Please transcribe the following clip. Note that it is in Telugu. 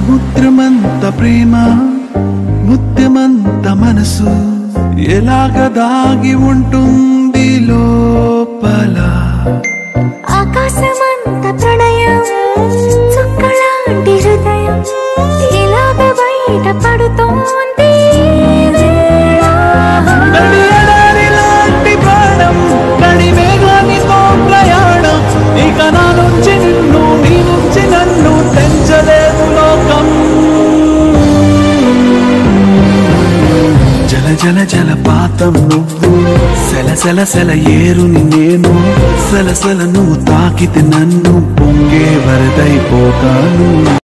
సముద్రమంత ప్రేమ ముత్యమంత మనసు ఎలాగ దాగి ఉంటుంది లోపల ఆకాశమంత ప్రణయం చుక్కలాంటి హృదయం ఇలాగ బయట పడుతోంది లాంటి ప్రాణం నడి మేఘానితో ప్రయాణం ఇక నా నుంచి నిన్ను నీ నుంచి నన్ను తెంచలేదు లోకం జల జల జలపాతం నువ్వు సెల సెల సెల ఏరుని నేను సెల సెల నువ్వు తాకితే నన్ను పొంగే వరదైపోతాను